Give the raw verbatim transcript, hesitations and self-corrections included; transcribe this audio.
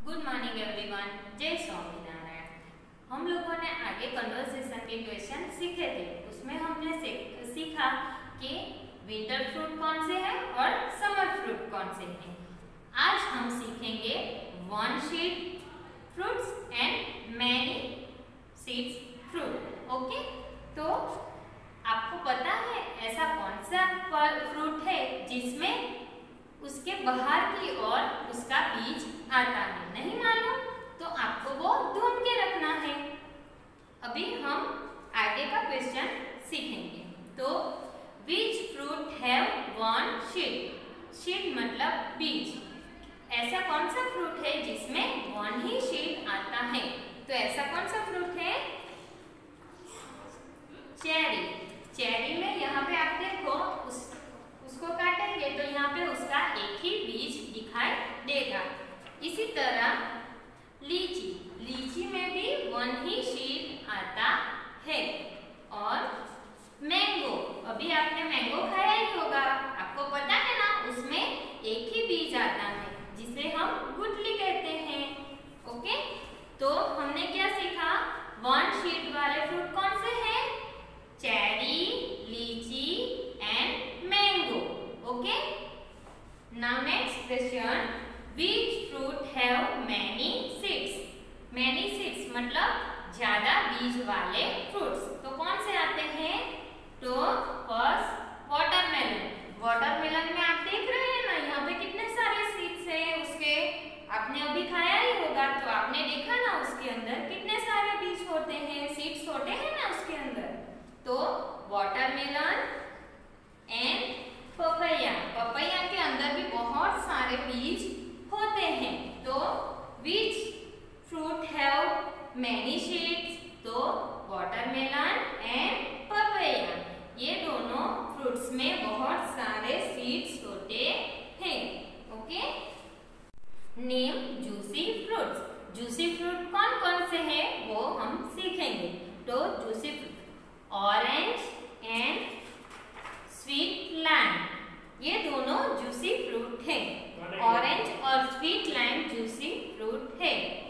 Good morning everyone, जय स्वामीनारायण। हम लोगों ने आगे कन्वर्सेशन के क्वेश्चन सीखे थे। उसमें हमने सीखा कि विंटर फ्रूट कौन से हैं और समर फ्रूट कौन से हैं। आज हम सीखेंगे one seed fruits and many seeds fruit. Okay, तो आपको पता है ऐसा कौन सा फ्रूट है जिसमें उसके बाहर की ओर उसका बीज आता है? नहीं मालूम तो आपको वो ढूंढ के रखना है। अभी हम आगे का क्वेश्चन सीखेंगे। तो which fruit have one seed? Seed मतलब बीज। ऐसा कौन सा फ्रूट है जिसमें वन ही सीड आता है? तो ऐसा कौन सा फ्रूट है? चेरी। चेरी में यहाँ पे आप देखो उस उसको काटेंगे तो यहाँ पे उसका एक ही बीज दिखाई देगा। इसी तरह लीची, लीची में भी वन ही सीड आता है। और मैंगो, अभी आपने मैंगो खाया ही होगा, आपको पता है ना उसमें एक ही बीज आता है जिसे हम गुठली कहते हैं। ओके, तो हमने क्या सीखा? वन सीड वाले फ्रूट कौन से हैं? Cherry, lychee and mango. Okay, now next question, which fruit have many seeds? many seeds मतलब ज्यादा बीज वाले फ्रूट्स। तो कौन से आते हैं? तो फर्स्ट वाटरमेलन। वाटरमेलन में आप देख रहे हैं ना, यहाँ पे कितने सारे सीड्स हैं उसके। आपने अभी खाया ही होगा तो आपने देखा ना उसके अंदर कितने सारे बीज होते हैं, सीड्स होते हैं ना उसके अंदर। तो वाटरमेलन एंड पपैया, पपैया के अंदर भी बहुत सारे बीज होते हैं। तो which fruit have many seeds? तो वाटरमेलन एंड पपैया, ये दोनों फ्रूट्स में बहुत सारे सीड्स होते हैं। Okay, name juicy fruits. Juicy fruit कौन कौन से हैं वो हम सीखेंगे। तो juicy fruit orange and sweet lime, ये दोनों जूसी फ्रूट हैं। ऑरेंज और स्वीट लाइम जूसी फ्रूट है।